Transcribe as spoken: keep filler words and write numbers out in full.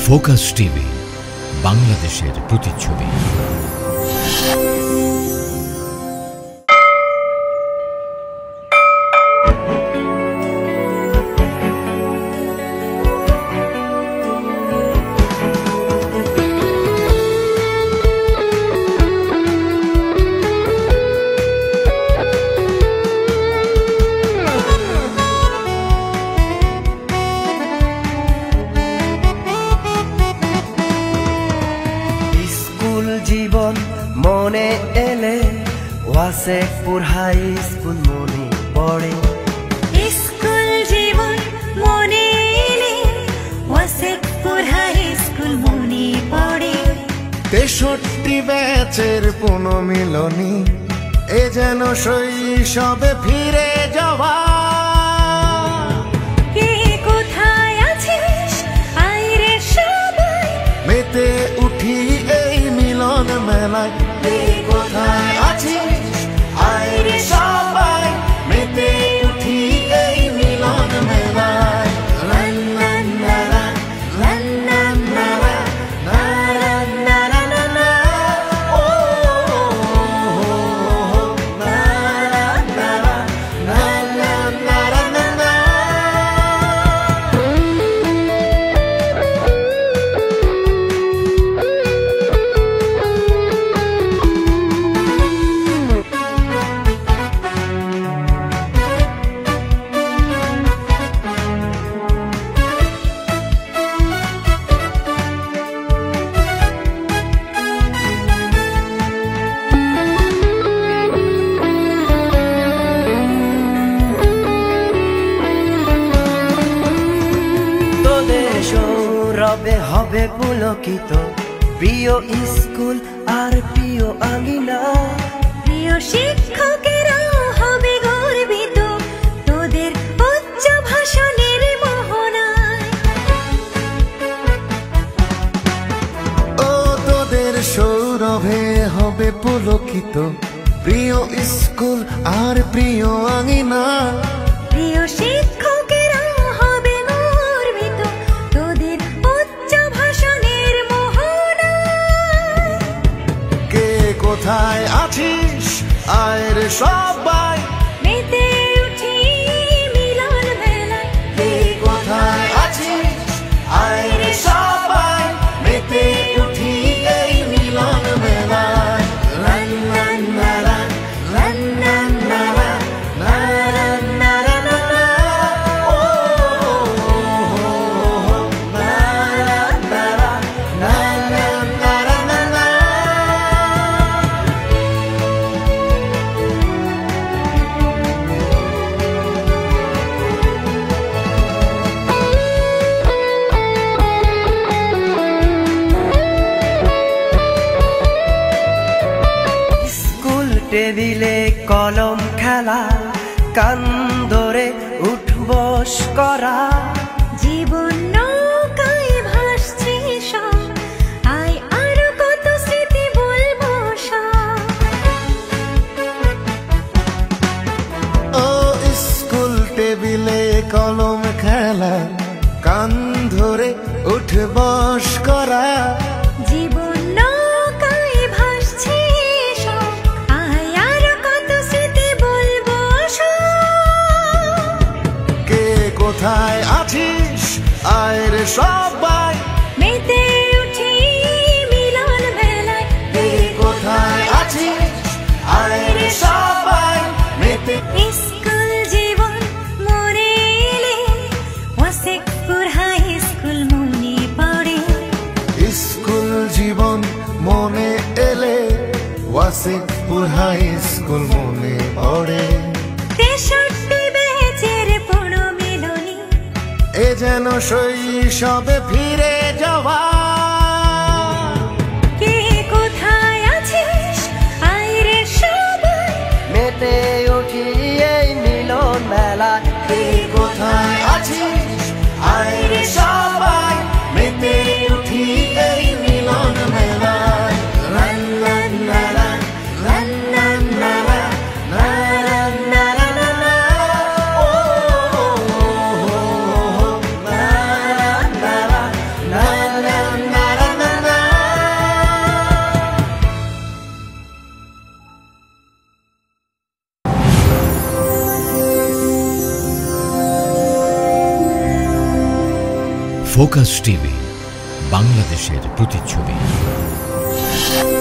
Focus TV, বাংলাদেশের প্রতিচ্ছবি। জীবন মনে এলে ওয়াসেকপুর হাই স্কুল মনে পড়ে। স্কুল জীবন মনে এলে ওয়াসেকপুর হাই স্কুল মনে পড়ে। তেষট্টি ব্যাচের পুনর্মিলনী, এ যেন শৈশবে ফিরে যাওয়া। কে কোথায় আছিস আইরে সবাই, মেতে উঠি এই মিলন মেলায়। কে কোথায় আছিস আইরে সবাই, মেতে উঠি এই মিলন মেলায়। সৌরভে হবে পুলকিত প্রিয় স্কুল আর প্রিয় আঙিনা। প্রিয় শিক্ষকেরাও হবে গর্বিত তোদের উচ্চ ভাষণের মোহনায়। ও তোদের সৌরভে হবে পুলকিত প্রিয় স্কুল আর প্রিয় আঙিনা। প্রিয় শিক্ষকেরাও হবে গর্বিত তোদের উচ্চ ভাষণের মোহনায়। কে কোথায় আছিস আয় সবাই, মেতে উঠি মিলন মেলায়। কে কোথায় আছিস আয় সবাই, মেতে উঠি এই মিলন মেলায়। টেবিলে কলম খেলা, কান ধরে উঠবস করা। জীবন নৌকায় ভাসছে সব, আয় আরো কত স্মৃতি বলবো সব। ও স্কুল টেবিলে কলম খেলা, কান ধরে উঠবস করা। জীবন নৌকায় ভাসছে সব, আয় আরো কত স্মৃতি বলবো সব। কে কোথায় আছিস আয় রে সবাই, মেতে উঠি মিলন মেলায়। কে কোথায় আছিস আয় রে সবাই, মেতে। স্কুল জীবন মনে এলে ওয়াসেকপুর হাই স্কুল মনে পড়ে। স্কুল জীবন মনে এলে ওয়াসেকপুর হাই স্কুল মনে পড়ে। তেষট্টি ব্যাচের পুনর্মিলনী, এ যেন শৈশবে ফিরে যাওয়া। কে কোথায় আছিস আইরে সবাই, মেতে উঠি এই মিলন মেলায়। কে কোথায় আছিস আয় রে সবাই, মেতে উঠি এই মিলন মেলায়। ফোকাস টিভি, বাংলাদেশের প্রতিচ্ছবি।